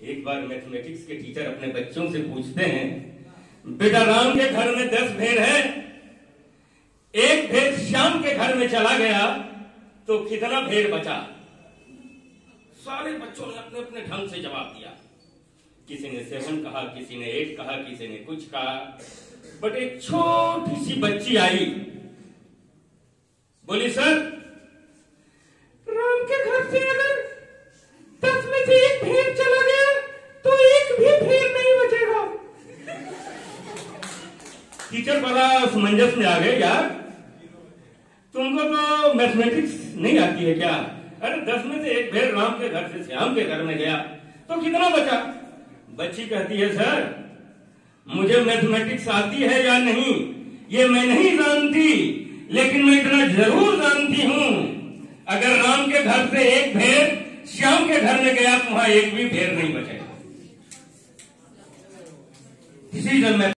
एक बार मैथमेटिक्स के टीचर अपने बच्चों से पूछते हैं, बेटा राम के घर में 10 भेड़ है, एक भेड़ श्याम के घर में चला गया तो कितना भेड़ बचा? सारे बच्चों ने अपने अपने ढंग से जवाब दिया। किसी ने 7 कहा, किसी ने 8 कहा, किसी ने कुछ कहा। बट एक छोटी सी बच्ची आई, बोली सर राम के घर से अगर 10 में से एक भेड़ चला गया तो एक भी भेड़ नहीं बचेगा। टीचर बड़ा समंजस में आ गए, यार तुमको तो मैथमेटिक्स नहीं आती है क्या? अरे 10 में से एक भेड़ राम के घर से श्याम के घर में गया तो कितना बचा? बच्ची कहती है सर मुझे मैथमेटिक्स आती है या नहीं ये मैं नहीं जानती, लेकिन मैं इतना जरूर जानती हूं अगर राम के घर से एक भेड़ श्याम के घर में गया तो वहां एक भी भेड़ नहीं बचेगा। इसी